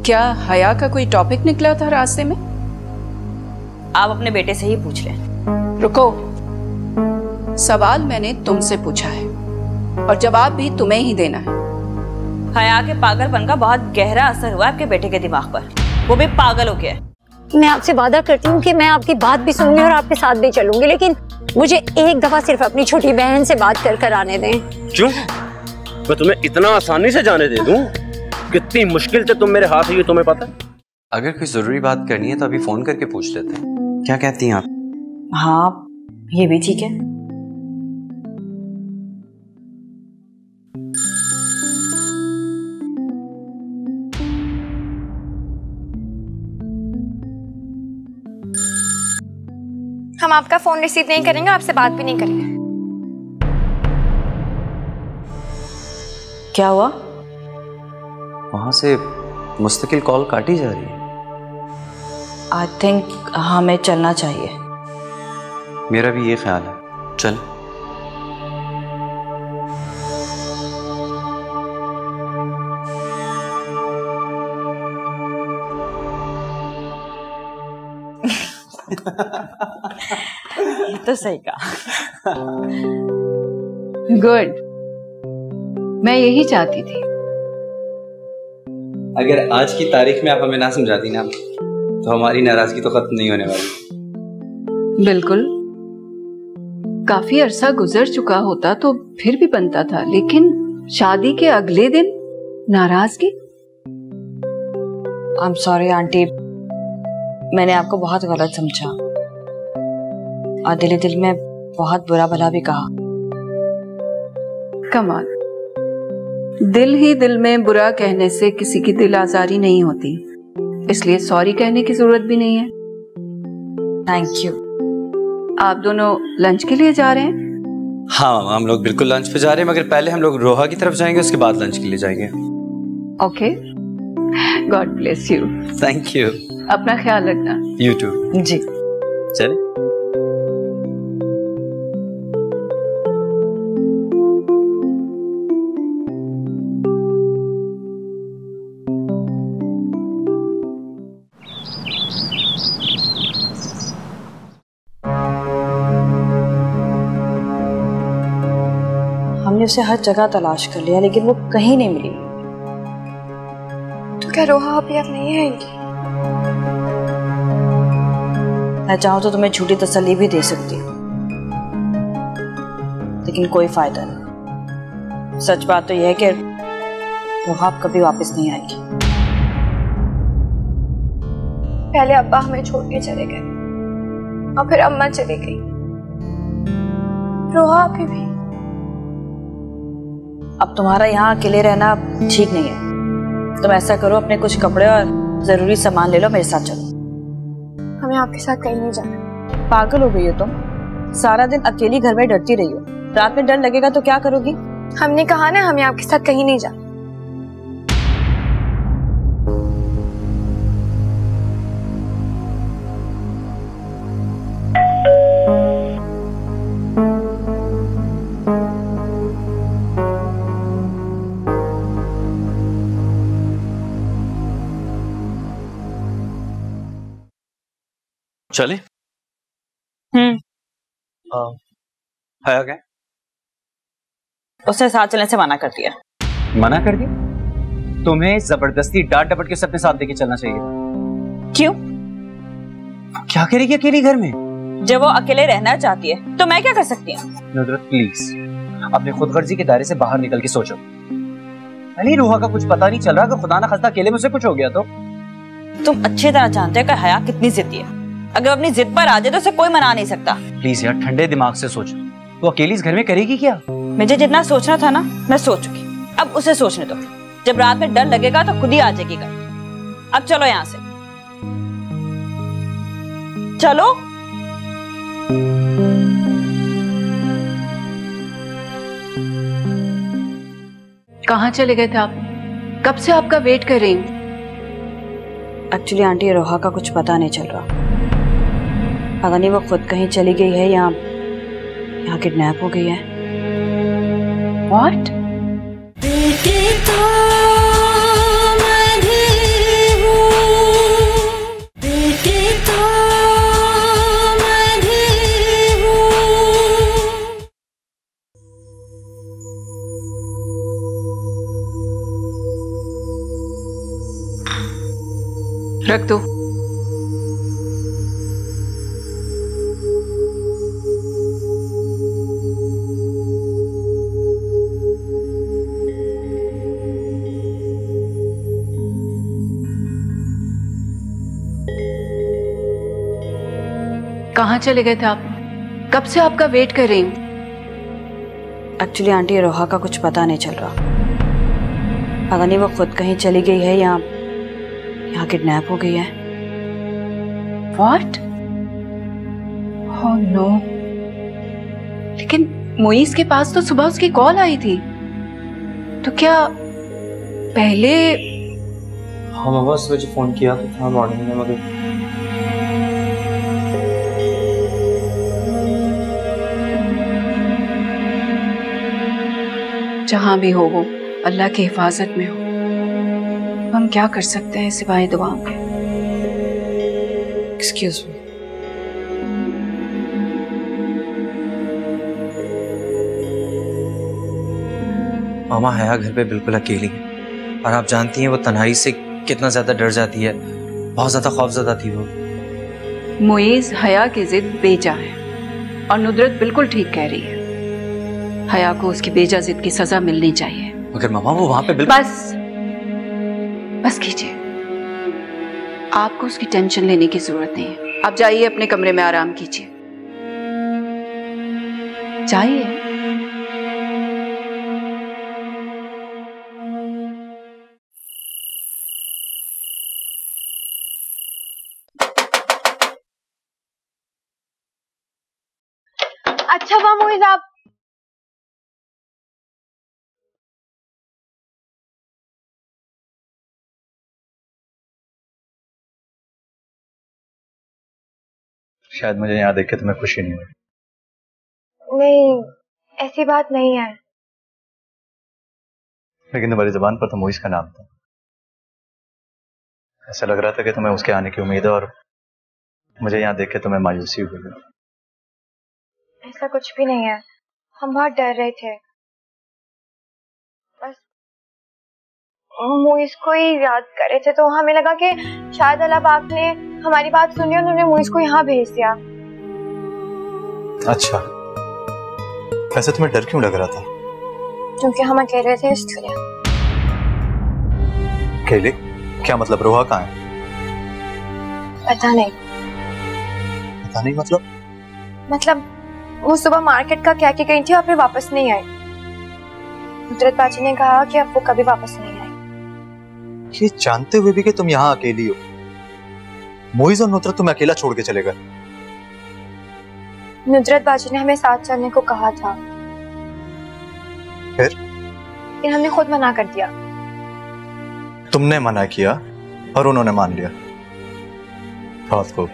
क्या हया का कोई टॉपिक निकला था रास्ते में? आप अपने बेटे से ही पूछ लें। रुको, सवाल मैंने तुमसे पूछा है और जवाब भी तुम्हें ही देना है। हया के पागलपन का बहुत गहरा असर हुआ आपके बेटे के दिमाग पर, वो भी पागल हो गया। मैं आपसे वादा करती हूँ कि मैं आपकी बात भी सुनूंगी और आपके साथ भी चलूंगी, लेकिन मुझे एक दफा सिर्फ अपनी छोटी बहन से बात कर आने दें। क्यों? मैं तुम्हें इतना आसानी से जाने दे दूं? कितनी मुश्किल से तुम मेरे हाथ हुई, तुम्हें पता है? अगर कोई जरूरी बात करनी है तो अभी फोन करके पूछ लेते हैं। क्या कहती हैं आप? हाँ, ये भी ठीक है। हम आपका फोन रिसीव नहीं करेंगे, आपसे बात भी नहीं करेंगे। क्या हुआ? वहां से मुस्तकिल कॉल काटी जा रही है। आई थिंक हमें चलना चाहिए। मेरा भी ये ख्याल है, चल। तो सही कहा। गुड, मैं यही चाहती थी। अगर आज की तारीख में आप हमें ना समझाती ना तो हमारी नाराजगी तो खत्म नहीं होने वाली। बिल्कुल, काफी अरसा गुजर चुका होता तो फिर भी बनता था, लेकिन शादी के अगले दिन नाराजगी। आई एम सॉरी आंटी, मैंने आपको बहुत गलत समझा और दिल में बहुत बुरा भला भी कहा। कमाल, दिल ही दिल में बुरा कहने से किसी की दिल आजारी नहीं होती, इसलिए सॉरी कहने की जरूरत भी नहीं है। Thank you. आप दोनों लंच के लिए जा रहे हैं? हाँ, हम लोग बिल्कुल लंच पे जा रहे हैं, मगर पहले हम लोग रोहा की तरफ जाएंगे, उसके बाद लंच के लिए जाएंगे। Okay, God bless you. Thank you. अपना ख्याल रखना। You too. जी। चले। हमने उसे हर जगह तलाश कर लिया लेकिन वो कहीं नहीं मिली। तो क्या रोहा अभी अब नहीं आएगी? मैं चाहूं तो तुम्हें झूठी तसल्ली भी दे सकती हूँ, लेकिन कोई फायदा नहीं। सच बात तो यह है कि रोहा अब कभी वापस नहीं आएगी। पहले अब्बा हमें छोड़ के चले गए और फिर अम्मा चली गई। रोहा अभी भी। अब तुम्हारा यहाँ अकेले रहना ठीक नहीं है। तुम ऐसा करो, अपने कुछ कपड़े और जरूरी सामान ले लो, मेरे साथ चलो। हमें आपके साथ कहीं नहीं जाना। पागल हो गई हो तुम? सारा दिन अकेली घर में डरती रही हो, रात में डर लगेगा तो क्या करोगी? हमने कहा ना, हमें आपके साथ कहीं नहीं जाना। चले। हया क्या? उसने साथ चलने से मना कर दिया। मना कर दिया? तुम्हें जबरदस्ती डांट डपट के सबके साथ लेके चलना चाहिए। क्यों? क्या करेगी अकेली घर में? जब वो अकेले रहना चाहती है तो मैं क्या कर सकती हूँ? नुदरत प्लीज अपने खुदगर्जी के दायरे से बाहर निकल के सोचो। अली, रोहा का कुछ पता नहीं चल रहा, अगर खुदा ना खास्ता अकेले में उसे कुछ हो गया तो? तुम अच्छी तरह जानते हो कि हया कितनी जिद्दी है। अगर अपनी जिद पर आ जाए तो उसे कोई मना नहीं सकता। प्लीज यार, ठंडे दिमाग से सोचो। वो अकेली इस घर में करेगी क्या? मुझे जितना सोचना था ना, मैं सोच चुकी। अब उसे सोचने दो। जब रात में डर लगेगा तो खुद ही आ जाएगी घर। अब चलो यहाँ से, चलो। कहाँ चले गए थे आप? कब से आपका वेट कर रही हूँ। एक्चुअली आंटी, रोहा का कुछ पता नहीं चल रहा। पता नहीं वो खुद कहीं चली गई है या यहाँ किडनैप हो गई है। What? रख दो। कहाँ चले गए थे आप? कब से आपका वेट कर रही हूँ। एक्चुअली आंटी रोहा का कुछ पता नहीं चल रहा। पता नहीं वो खुद कहीं चली गई है या यहाँ किडनैप हो गई है। What? Oh no. लेकिन मोइस के पास तो सुबह उसकी कॉल आई थी, तो क्या पहले? हाँ मामा, सुबह जो फोन किया तो था मॉर्निंग में, मगर जहां भी हो वो अल्लाह की हिफाजत में हो। हम क्या कर सकते हैं सिवाय दुआओं के। Excuse me. मामा हया घर पे बिल्कुल अकेली है, और आप जानती हैं वो तन्हाई से कितना ज्यादा डर जाती है। बहुत ज्यादा खौफजदा थी वो। मुइज हया की जिद बेजा है, और नुदरत बिल्कुल ठीक कह रही है। हया को उसकी बेजा जिद की सजा मिलनी चाहिए। मगर मामा वो वहां पे बिल्कुल बस कीजिए। आपको उसकी टेंशन लेने की जरूरत नहीं है। आप जाइए अपने कमरे में आराम कीजिए, जाइए। अच्छा हुआ मोइज आप शायद मुझे यहाँ देख के तुम्हें खुशी नहीं हुई। नहीं, ऐसी बात नहीं है। लेकिन तुम्हारी जुबान पर तो मोइस का नाम था। ऐसा लग रहा था कि तुम्हें उसके आने की उम्मीद है, और मुझे यहाँ देख के तुम्हें मायूसी हुई। ऐसा कुछ भी नहीं है, हम बहुत डर रहे थे। बस मोइस को ही याद कर रहे थे, तो हमें लगा कि शायद अल्लाह पाक ने हमारी बात सुनी और उन्होंने मोइस को यहाँ भेज दिया। अच्छा, वैसे तुम्हें डर क्यों लग रहा था? क्योंकि हम अकेले थे इसलिए। अकेले? क्या मतलब? रोहा कहाँ है? पता नहीं। पता नहीं मतलब वो सुबह मार्केट का क्या गई थी और फिर वापस नहीं आई। नुदरत बाजी ने कहा कि अब वो कभी वापस नहीं आई। ये जानते हुए भी कि तुम यहाँ अकेली हो, मोइज और नुदरत तुम्हें अकेला छोड़ के चले गए। नुदरत बाजी ने हमें साथ चलने को कहा था, फिर लेकिन हमने खुद मना कर दिया। तुमने मना किया और उन्होंने मान लिया। बहुत खूब।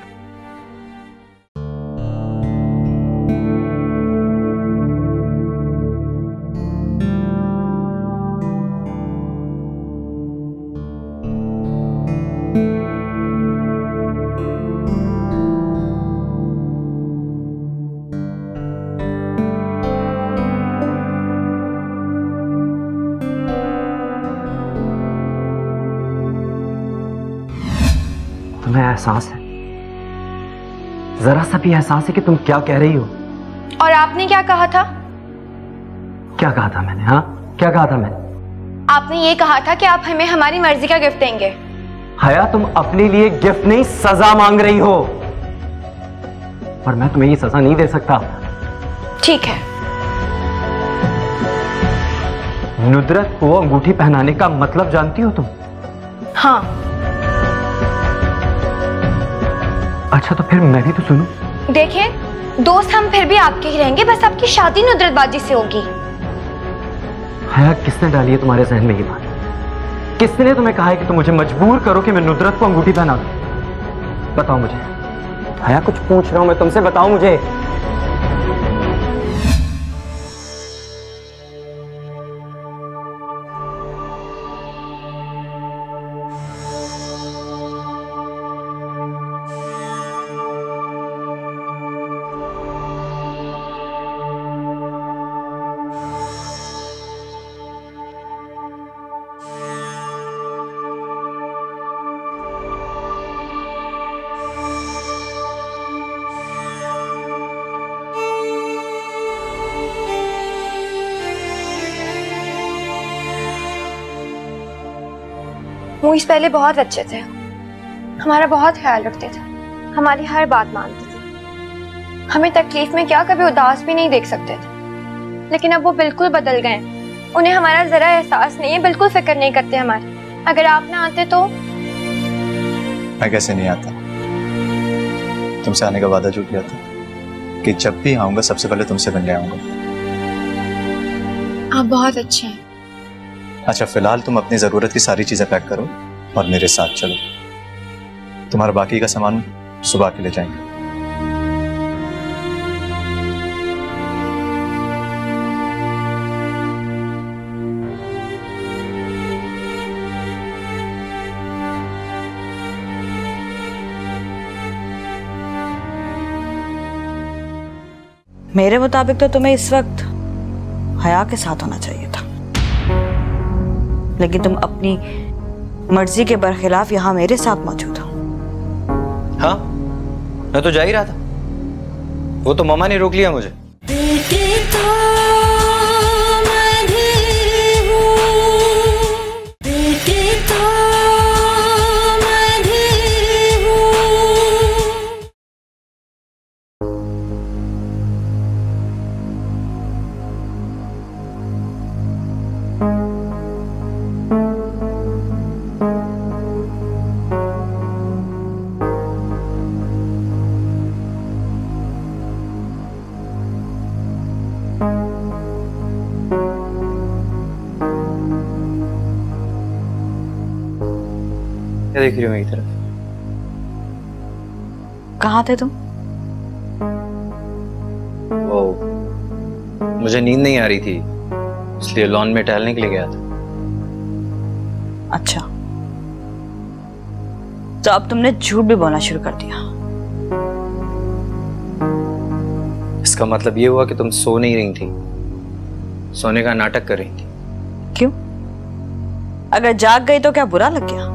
तुम्हें एहसास है, जरा सा भी एहसास है कि तुम क्या कह रही हो? और आपने क्या कहा था? क्या कहा था मैंने? हाँ, क्या कहा था मैंने? आपने ये कहा था कि आप हमें हमारी मर्जी का गिफ्ट देंगे। हया, तुम अपने लिए गिफ्ट नहीं सजा मांग रही हो, और मैं तुम्हें ये सजा नहीं दे सकता। ठीक है। नुदरत को अंगूठी पहनाने का मतलब जानती हो तुम? हाँ। अच्छा, तो फिर मैं भी तो सुनूं। देखिए, दोस्त हम फिर भी आपके ही रहेंगे, बस आपकी शादी नुदरत बाजी से होगी। हया, किसने डाली है तुम्हारे जहन में ये बात? किसने तुम्हें कहा है कि तुम मुझे मजबूर करो कि मैं नुदरत को अंगूठी पहना दूं? बताओ मुझे। हया, कुछ पूछ रहा हूं मैं तुमसे, बताओ मुझे। मोइस पहले बहुत अच्छे थे, हमारा बहुत ख्याल रखते थे, हमारी हर बात मानते थे, हमें तकलीफ में क्या कभी उदास भी नहीं देख सकते थे। लेकिन अब वो बिल्कुल बदल गए, उन्हें हमारा जरा एहसास नहीं है, बिल्कुल फिक्र नहीं करते हमारी। अगर आप ना आते तो। मैं कैसे नहीं आता? तुमसे आने का वादा जो किया था कि जब भी आऊंगा सबसे पहले तुमसे मिलने आऊंगा। आप बहुत अच्छे हैं। अच्छा, फिलहाल तुम अपनी जरूरत की सारी चीजें पैक करो और मेरे साथ चलो। तुम्हारा बाकी का सामान सुबह के ले जाएंगे। मेरे मुताबिक तो तुम्हें इस वक्त हया के साथ होना चाहिए था, लेकिन तुम अपनी मर्जी के बरखिलाफ यहाँ मेरे साथ मौजूद हो। हाँ, मैं तो जा ही रहा था, वो तो मामा ने रोक लिया मुझे। क्या देख रही हो मेरी तरफ? कहाँ थे तुम? वो मुझे नींद नहीं आ रही थी, इसलिए लॉन में टहलने के लिए गया था। अच्छा, तो अब तुमने झूठ भी बोलना शुरू कर दिया। इसका मतलब ये हुआ कि तुम सो नहीं रही थी, सोने का नाटक कर रही थी। क्यों? अगर जाग गई तो क्या बुरा लग गया?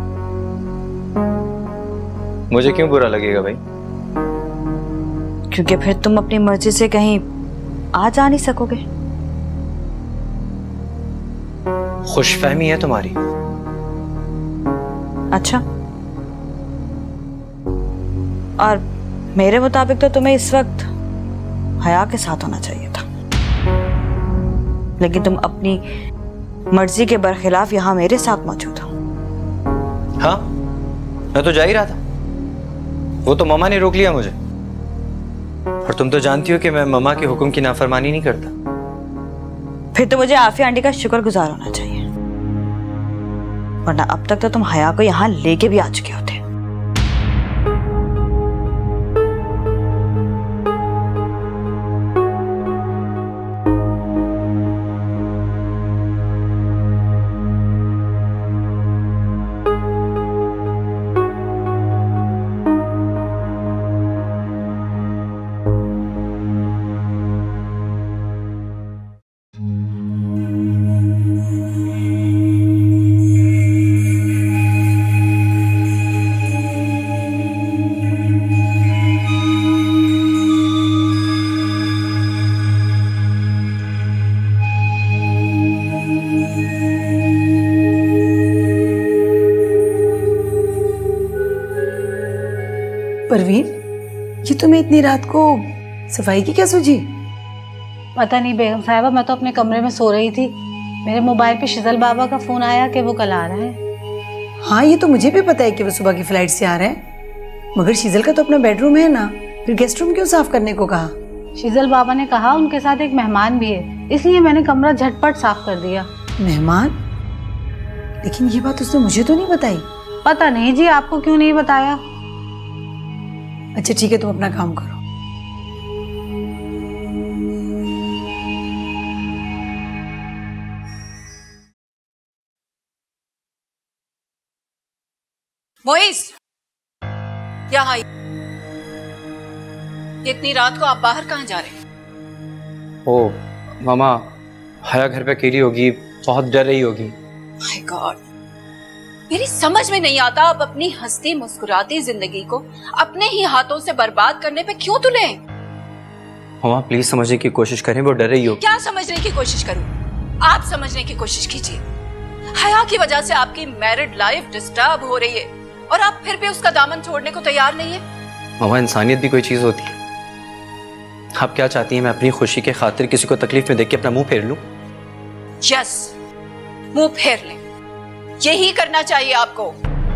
मुझे क्यों बुरा लगेगा भाई? क्योंकि फिर तुम अपनी मर्जी से कहीं आ जा नहीं सकोगे। खुशफहमी है तुम्हारी। अच्छा, और मेरे मुताबिक तो तुम्हें इस वक्त हया के साथ होना चाहिए था, लेकिन तुम अपनी मर्जी के बरखिलाफ यहाँ मेरे साथ मौजूद हो। हाँ, मैं तो जा ही रहा था, वो तो मामा ने रोक लिया मुझे। और तुम तो जानती हो कि मैं मामा के हुक्म की नाफरमानी नहीं करता। फिर तो मुझे आफिया आंटी का शुक्रगुजार होना चाहिए, वरना अब तक तो तुम हया को यहाँ लेके भी आ चुके होते। परवीन, ये तुम्हें इतनी रात को सफाई की क्या सूझी? पता नहीं बेगम साहिबा, मैं तो अपने कमरे में सो रही थी, मेरे मोबाइल पे शिजल बाबा का फोन आया कि वो कल आ रहे हैं। हाँ, ये तो मुझे भी पता है कि वो सुबह की फ्लाइट से आ रहे हैं, मगर शिजल का तो अपना बेडरूम है ना, फिर गेस्ट रूम क्यों साफ करने को कहा? शिजल बाबा ने कहा उनके साथ एक मेहमान भी है, इसलिए मैंने कमरा झटपट साफ कर दिया। मेहमान? लेकिन ये बात उसने मुझे तो नहीं बताई। पता नहीं जी, आपको क्यों नहीं बताया? अच्छा ठीक है, तुम अपना काम करो। मोइस, यहाँ इतनी रात को आप बाहर कहाँ जा रहे हैं? ओ मामा, हया घर पे अकेली होगी, बहुत डर रही होगी। माय गॉड, मेरी समझ में नहीं आता आप अपनी हंसती मुस्कुराती जिंदगी को अपने ही हाथों से बर्बाद करने पे क्यों तुले? मामा प्लीज समझने की कोशिश करें, वो डर रही हो। क्या समझने की कोशिश करूं? आप समझने की कोशिश कीजिए। हया की वजह से आपकी मैरिड लाइफ डिस्टर्ब हो रही है और आप फिर भी उसका दामन छोड़ने को तैयार नहीं है। मामा, इंसानियत भी कोई चीज होती है। आप क्या चाहती हैं मैं अपनी खुशी के खातिर किसी को तकलीफ में देख के अपना मुंह फेर लूं? यस, मुंह फेर लें, यही करना चाहिए आपको।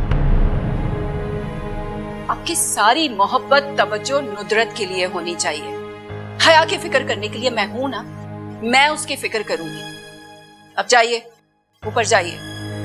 आपकी सारी मोहब्बत तवज्जो नुदरत के लिए होनी चाहिए। हया की फिक्र करने के लिए मैं हूं ना, मैं उसकी फिक्र करूंगी। अब जाइए, ऊपर जाइए।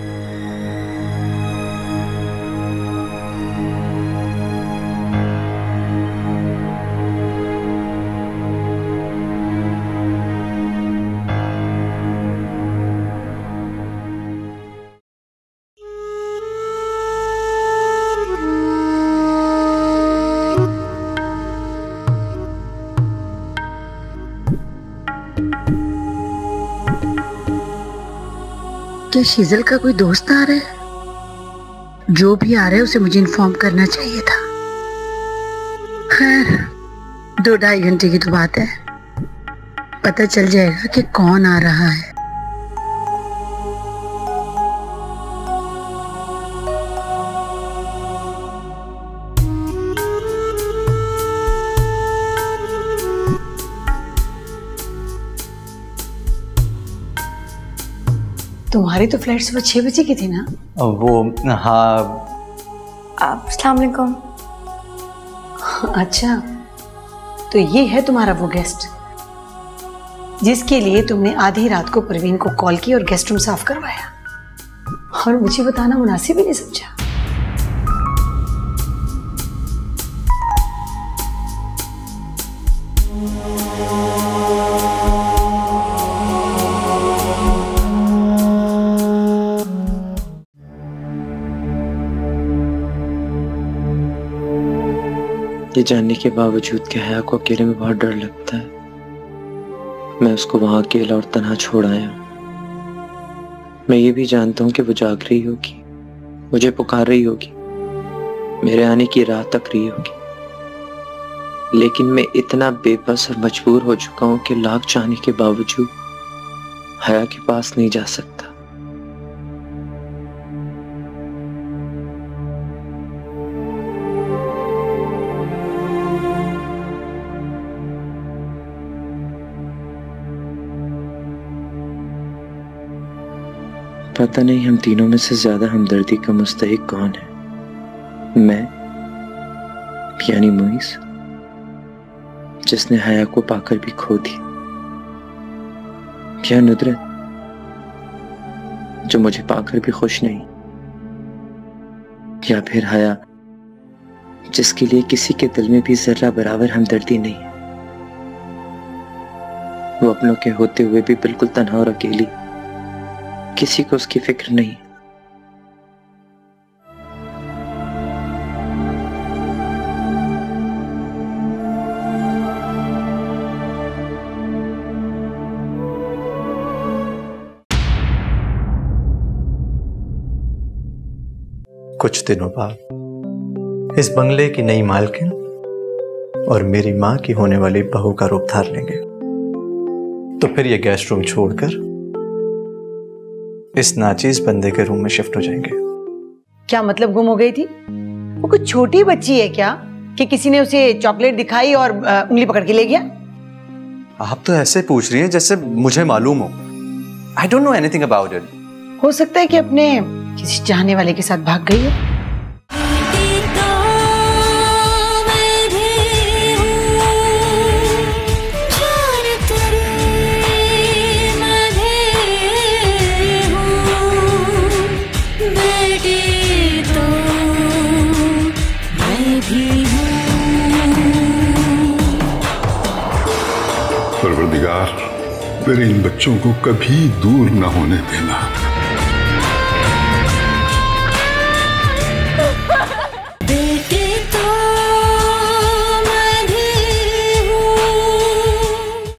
क्या शीजल का कोई दोस्त आ रहा है? जो भी आ रहा है उसे मुझे इन्फॉर्म करना चाहिए था। खैर 2-2.5 घंटे की तो बात है, पता चल जाएगा कि कौन आ रहा है। तुम्हारी तो फ्लाइट सुबह 6 बजे की थी ना? वो हाँ। अस्सलाम वालेकुम। अच्छा, तो ये है तुम्हारा वो गेस्ट जिसके लिए तुमने आधी रात को परवीन को कॉल की और गेस्ट रूम साफ करवाया और मुझे बताना मुनासिब ही नहीं समझा। ये जानने के बावजूद कि हया को अकेले में बहुत डर लगता है, मैं उसको वहां अकेला और तन्हा छोड़ आया। मैं ये भी जानता हूँ कि वो जाग रही होगी, मुझे पुकार रही होगी, मेरे आने की राह तक रही होगी, लेकिन मैं इतना बेबस और मजबूर हो चुका हूँ कि लाख चाहने के बावजूद हया के पास नहीं जा सकता। पता नहीं हम तीनों में से ज्यादा हमदर्दी का मुस्तहिक कौन है, मैं यानी मुईस, जिसने हया को पाकर भी खो दी, या नुदरत जो मुझे पाकर भी खुश नहीं, या फिर हया जिसके लिए किसी के दिल में भी जर्रा बराबर हमदर्दी नहीं है। वो अपनों के होते हुए भी बिल्कुल तन्हा और अकेली, किसी को उसकी फिक्र नहीं। कुछ दिनों बाद इस बंगले की नई मालकिन और मेरी मां की होने वाली बहू का रूप धार लेंगे, तो फिर ये गेस्ट रूम छोड़कर इस नाचीज बंदे के रूम में शिफ्ट हो जाएंगे। क्या मतलब गुम हो गई थी? वो कुछ छोटी बच्ची है क्या कि किसी ने उसे चॉकलेट दिखाई और उंगली पकड़ के ले गया? आप तो ऐसे पूछ रही हैं जैसे मुझे मालूम हो। I don't know anything about it. हो सकता है कि अपने किसी चाहने वाले के साथ भाग गई हो। परवरदिगार, मेरे इन बच्चों को कभी दूर न होने देना।